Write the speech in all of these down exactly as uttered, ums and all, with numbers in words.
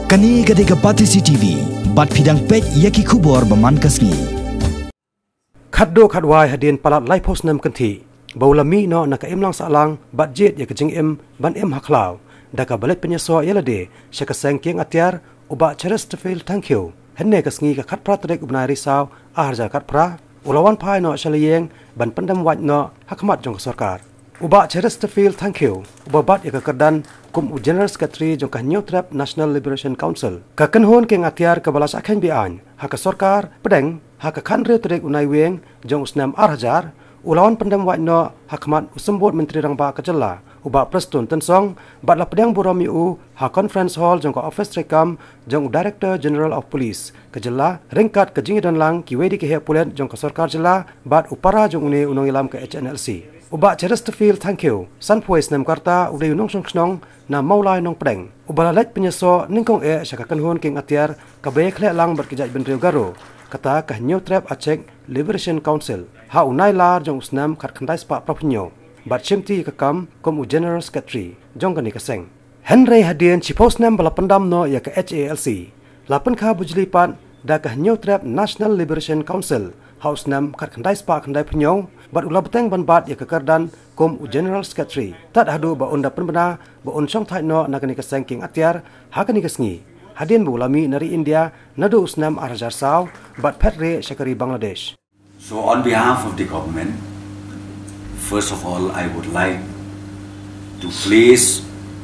Kani gade kapati C T V, bat pidang pet yaki kubor baman kasni. Khaddo khadwai hadin palat lai pos nam kanthi. Baulami no naka imlang salang bat jet ya kajing im ban im haklaw. Daka balet penyeso yelade syaka sengking atyar uba Chesterfield thank you. Henne kasngi ka khat prat rek ubnai risaw aharja khat pra. Ulawan pai no shalayeng ban pandam waj no hakmat jong sarkar. Uba Chesterfield thank you. Uba bat ya kekerdan kum u General Secretary jong ka New Trap National Liberation Council. Ka kenhon keng atyar ka balas akhen bian. Haka sarkar pedeng haka khan re trek unai weng jong usnam arhajar. Ulawan pandam waj no hakmat usembut menteri rangba kajalla. Uba prestun tensong bat la pedang burami u ha conference hall jong ka office rekam jong Director General of Police kajalla ringkat kajing dan lang kiwedi ke hepulen jong ka sarkar jalla bat upara jong une unong ilam ke H N L C. Uba Chesterfield thank you. San Puis nam karta uday unong song na maulai nong pedeng. Uba lalet penyeso ningkong e syaka kanhon king atyar kabe khle lang berkejaj benriu garo. Kata ka New Trap Aceh Liberation Council. Ha unai lar jong usnam khat khandai spa propinyo. Bat chimti kakam kom u General Secretary jong kani kaseng. Henry hadien chipos nam bala pendam no ya ka H A L C. Lapan kha bujli pat da ka New Trap National Liberation Council. House nam khat khandai spa khandai pnyo. Bat ulah beteng ban bat ya kekerdan kom u General Secretary. Tat hadu ba onda penbena ba on song thai no na kani kaseng king atyar ha kani kasngi. Hadien bulami nari India nadu usnam arjar saw bat petre syakari Bangladesh. So on behalf of the government, first of all, I would like to place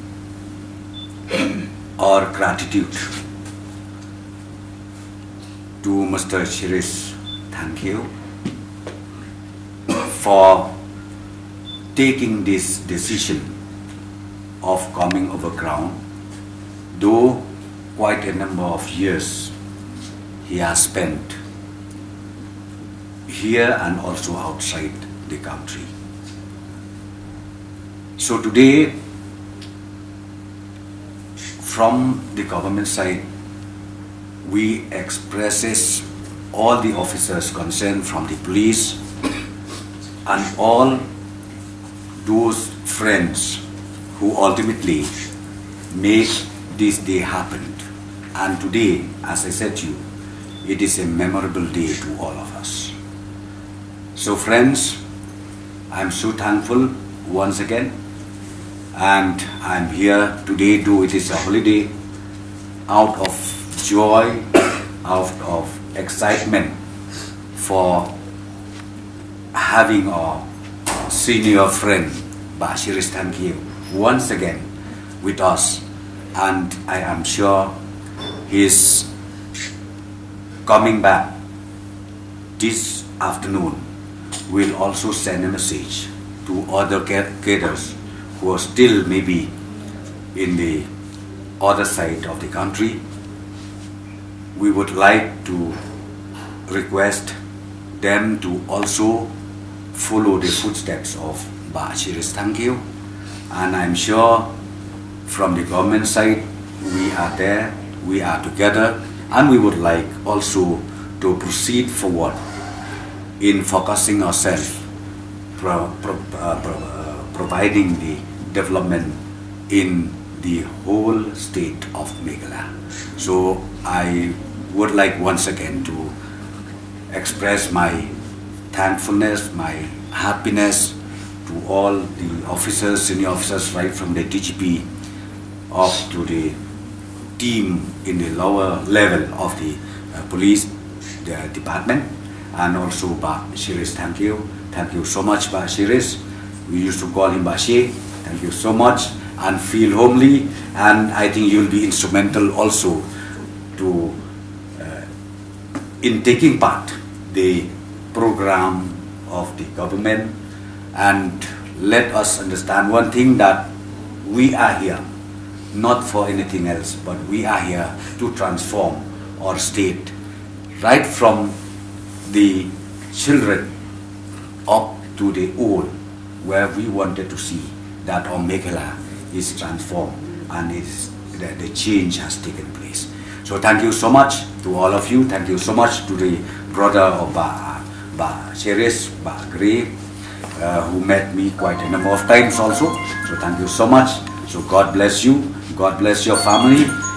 our gratitude to Mister Shiris. Thank you for taking this decision of coming over ground, though quite a number of years he has spent here and also outside the country. So today, from the government side, we expresses all the officers concerned from the police and all those friends who ultimately make this day happen. And today, as I said to you, it is a memorable day to all of us. So friends, I'm so thankful once again, and I'm here today, though it is a holiday, out of joy, out of excitement for having a senior friend, Bashiris thank you, once again with us. And I am sure he's coming back this afternoon will also send a message to other cadres who are still maybe in the other side of the country. We would like to request them to also follow the footsteps of Bashiris thank you, and I'm sure from the government side we are there, we are together, and we would like also to proceed forward in focusing ourselves, pro, pro, uh, pro, uh, providing the development in the whole state of Meghalaya. So I would like once again to express my thankfulness, my happiness to all the officers, senior officers, right from the D G P up to the team in the lower level of the uh, police the department, and also Bashiris, thank you. Thank you so much, Bashiris. We used to call him Bashi. Thank you so much, and feel homely, and I think you'll be instrumental also to uh, in taking part the program of the government. And let us understand one thing, that we are here not for anything else, but we are here to transform our state, right from the children up to the old, where we wanted to see that our Meghalaya is transformed and is, the, the change has taken place. So thank you so much to all of you. Thank you so much to the brother of Ba, ba Shiris, Ba Gray, uh, who met me quite a number of times also. So thank you so much. So God bless you. God bless your family.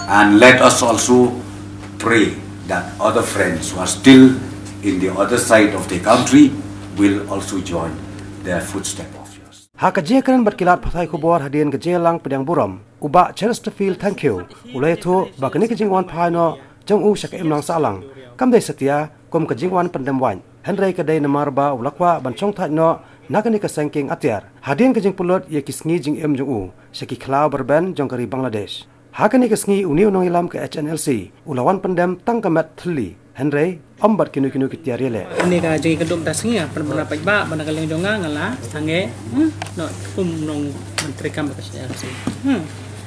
And let us also pray that other friends who are still in the other side of the country will also join their footsteps of yours. Haka jekran berkilat patai kubor hadian ke jelang pedang buram. Uba Chesterfield thank you. Ulai tu bakani ke jingwan paino jong u syaka imlang salang. Kam dai setia kom ke jingwan pendemwan. Henry ke dai namarba ulakwa bancong thai no nakani ke sangking atiar. Hadian ke jing pulot ye kisngi jing em jong u syaki klau berben jong kari Bangladesh. Hakani ke sngi uniu nong ilam ke H N L C ulawan pendem tangkamat thli Henry ombat kinu kinu kitiar yele. Ini ka jadi kedum ta sngi pernah pai ba bana kaleng jonga ngala sange no kum nong menteri kam ke H N L C. Hmm.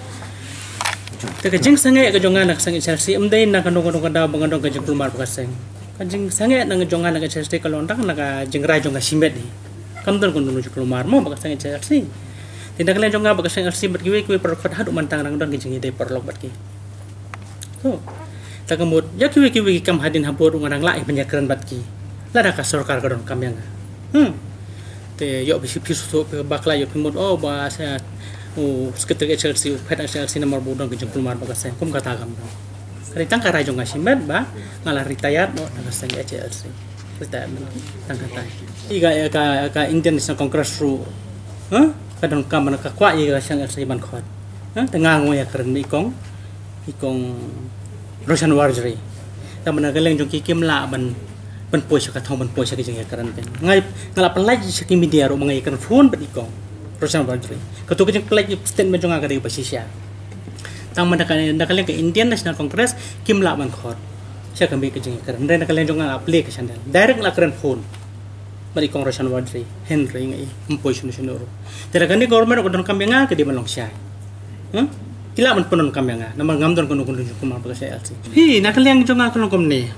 Te ka jing sange ka jonga nak sange H N L C umdai na ka nong ka da bangandong ka jing kulmar ka seng. Ka jing sange nang jonga nak H N L C kalondang na ka jing rai jonga simet ni. Kam don kun nong kulmar mo ba ka sange H N L C. Tidak kalian jonga bagai H N L C berkiwe kiwe perkot hadu mantang nang don kijing ide perlok batki. So, tak kemud ya kiwe kiwe kam hadin habur ngarang lai penyakran batki. Lada ka sarkar kadon kam yang. Hmm. Te yo bisi pisu to bakla yo kemud oh ba sa oh sekretari H N L C pet H N L C nomor bodong kijing kulmar bagai sen kum kata kam. Kali tang ka jonga simet ba ngalah retired no nang sang H N L C. Retired tang kata. Iga ka ka International Congress ru. Huh? Kadang kam nak kuat ye H N L C ban khot ha tengah ngoy keren ikong ikong Roshan Warjri ta mana galeng jong ki kim la ban ban poi sa ka thong ban poi sa ki jeng keren pen ngai ngala pelai sa ki media ro mangai kan phone ban ikong Roshan Warjri ka to ki jeng pelai statement jong ka dei pasisya ta mana ka galeng ke Indian National Congress kim la ban khot sa ka mi ki jeng keren den galeng jong ngala play ka channel direct la keren phone bari kong Roshan Warjri Henry ngai mpoi sunu sunu ro teragani government ko don kambanga ke di malong syai hm kila man penon kambanga namar ngamdon kono kono kuma ba H N L C hi nakaliang jonga kono komne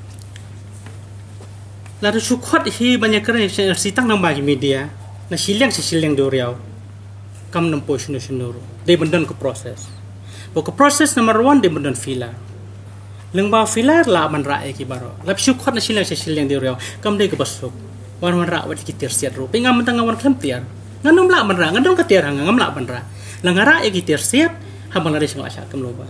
la ru sukhot hi banyak keren H N L C tang nang bagi media na silang si silang do riau kam nam poi sunu sunu ro de bendon ko proses bo ko proses number one de bendon filar leng ba filar la man ra e ki baro la sukhot na silang si silang do riau kam de ko basuk wan wan ra wat ki tersiat ro pingam tang wan klempiar nganum la benra ngandong ketiar ngam la benra langara e gitir siap ha Bangladesh ngala sha kam loba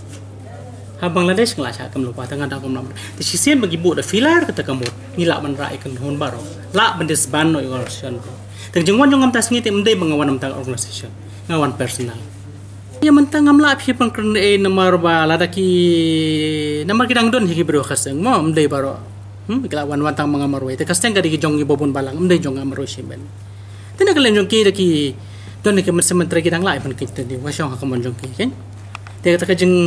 ha Bangladesh ngala sha kam loba tangan da kom lam ti sisien bagi bu da filar kata kamut ngila benra e kan hon baro la bendes ban no organisation teng jengwan jong ngam tas ngi te mde bangawan tang organisation ngawan personal ya mentang ngam la phi pang kren e namar ba la da ki namar kidang don hi bro khaseng mo mde baro hm kila wan wan tang mangamaro te kasteng ga di jong gi bobon balang mde jong amaro siben Tena kalian jongki lagi, tuan ni kemen sementara kita ngelai pun kita di wasyong hakam jongki kan? Tega tak jeng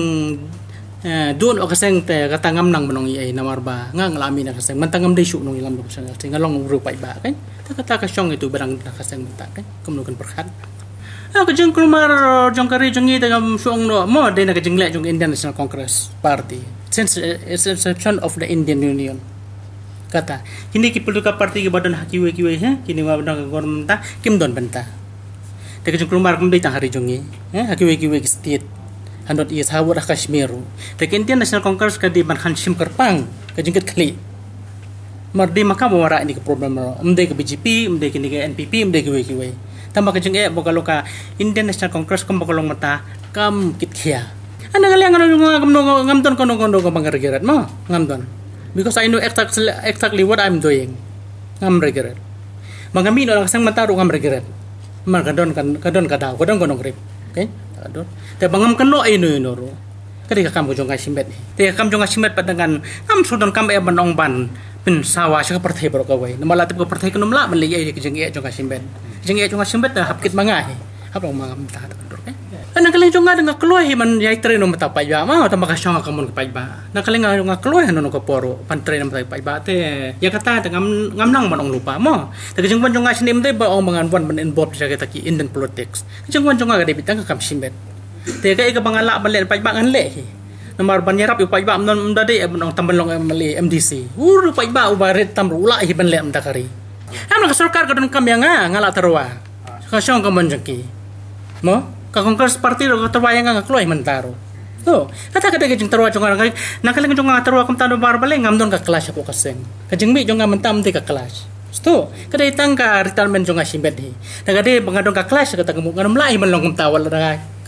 duon okaseng te kata ngam nang menong iai namar ba ngang ngalami nak kaseng mentang ngam desu nong ilam dokaseng sehingga long rupai ba kan? Tak kata kasyong itu barang nak kaseng mentak kan? Kemudian perkat. Ah kejeng kelumar jongkari jongi dengan suang no mo de nak kejeng lek jong Indian National Congress Party since inception of the Indian Union. Kata kini ki perlu ka parti ke badan hakiwe kiwe ha kini wa badan government ta kim don benta te ke kelumar kum dei tang hari jongi ha hakiwe kiwe ki state handot is hawar Kashmir te ke Indian National Congress ka di ban khan sim kerpang ke jingket kli mardi maka wara ini ke problem ro umde ke B J P umde ke ni ke N P P umde kiwe kiwe tambah ke jeng e bokalo ka Indian National Congress kum bokalong mata kam kit khia ana kali ngam ngam ngam ton kono kono ko bangar-gerat mo ngam ton because I know exactly, exactly what I'm doing. Ngam regret. Mangami no lang sang mataru ngam regret. Mar kadon kan kadon kada kadon kono grip. Okay? Kadon. Te bangam kano ay no no ro. Kadi ka kam ko jong asimet. Te kam jong asimet padangan am sudon kam e banong ban pin sawa sa partai bro kawai. Namalatip ko partai kuno mla man liyay ki jeng e jong asimet. Jeng e jong asimet na hapkit mangahi. Hapang mangam ta ta kador. Ana kali jong nga keluar man yai treno mata pa ba ma ta makasyong ka mon pa ba na kali nga nga keluar no ko poro pan treno mata pa ba te ya kata ngam ngam nang man ong lupa mo ta jong ban jong nga sinim te ba ong mangan ban involved sa kita ki Indian politics jong ban jong nga de bitang ka kam simbet te ka ka bangala balen pa ba ngan le namar ban yarap pa ba non mda de ong tambalong mali M D C ur pa ba ubaret tamrula hi ban le am takari am ka sarkar ka don kam yang nga ngala tarwa ka syong ka mon jong mo ka Congress party ro terwayang nga kloy mentaro to kata kata jeng terwa jong nga nakaling jong nga terwa kum tado bar baleng ngam don ka clash ko kaseng ka jeng mi jong nga mentam te ka clash sto kada itang ka retirement jong nga simbet hi daga de bangadong ka clash kata ngam ngam lai man long kum tawal da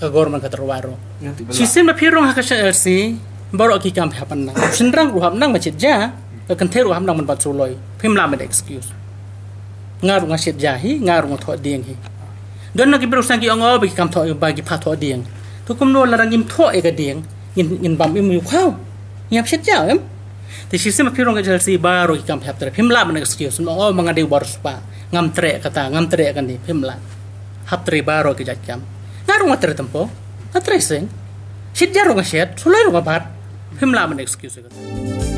ke government katerwaro sistem na pirong ha ka L C baru ki kam hapan na sendrang ruham nang macet ja ke kenter ruham nang man bat suloi phim la med excuse ngaru ngasit jahi ngaru ngtho ding hi don na ki beru sang ki ongo ba ki kam tho ba ki pha tho ding tu kum no larang im tho e ka ding in in bam im yu khau nyap set ja em ti sistem na pirong ka L C baru ki kam hap ter phim la med excuse no oh mangade bar spa ngam tre kata ngam tre kan ni phim la hap tre baru ki jakam ngaru ngatre tempo atre sing sit jaru ngaset sulai ru ngabat phim la man excuse ka